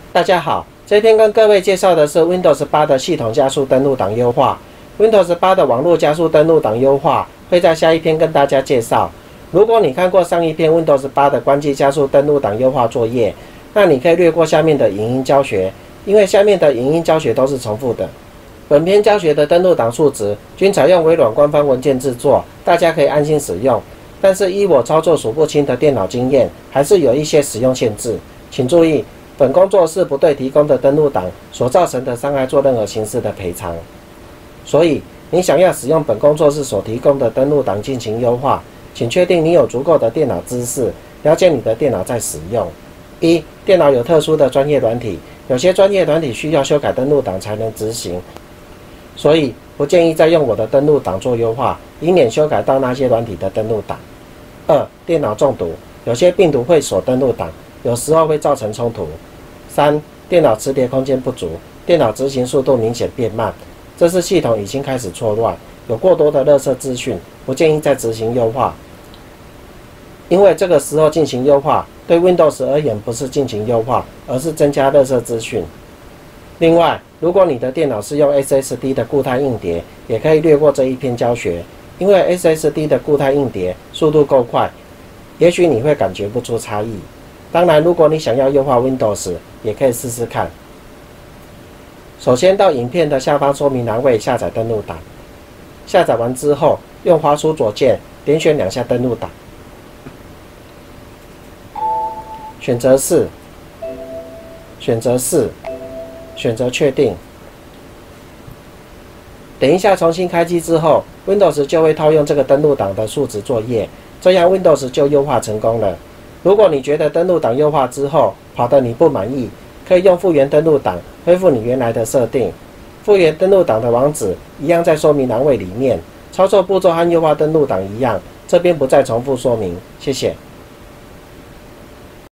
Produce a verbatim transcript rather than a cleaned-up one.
大家好，这篇跟各位介绍的是 Windows 八的系统加速登录档优化。Windows 八的网络加速登录档优化会在下一篇跟大家介绍。如果你看过上一篇 Windows 八的关机加速登录档优化作业，那你可以略过下面的影音教学，因为下面的影音教学都是重复的。本篇教学的登录档数值均采用微软官方文件制作，大家可以安心使用。但是依我操作数不清的电脑经验，还是有一些使用限制，请注意。本工作室不对提供的登录档所造成的伤害做任何形式的赔偿，所以你想要使用本工作室所提供的登录档进行优化，请确定你有足够的电脑知识，了解你的电脑再使用。一、电脑有特殊的专业软体，有些专业软体需要修改登录档才能执行，所以不建议再用我的登录档做优化，以免修改到那些软体的登录档。二、电脑中毒，有些病毒会锁登录档，有时候会造成冲突。三、电脑磁碟空间不足，电脑执行速度明显变慢，这是系统已经开始错乱，有过多的垃圾资讯，不建议再执行优化。因为这个时候进行优化，对 Windows 而言不是进行优化，而是增加垃圾资讯。另外，如果你的电脑是用 S S D 的固态硬碟，也可以略过这一篇教学，因为 S S D 的固态硬碟速度够快，也许你会感觉不出差异。当然，如果你想要优化 Windows， 也可以试试看。首先到影片的下方说明栏位下载登录档，下载完之后，用滑鼠左键点选两下登录档，选择是，选择是，选择确定。等一下重新开机之后 ，Windows 就会套用这个登录档的数值作业，这样 Windows 就优化成功了。如果你觉得登录档优化之后跑得你不满意，可以用复原登录档恢复你原来的设定。复原登录档的网址一样在说明栏位里面，操作步骤和优化登录档一样，这边不再重复说明。谢谢。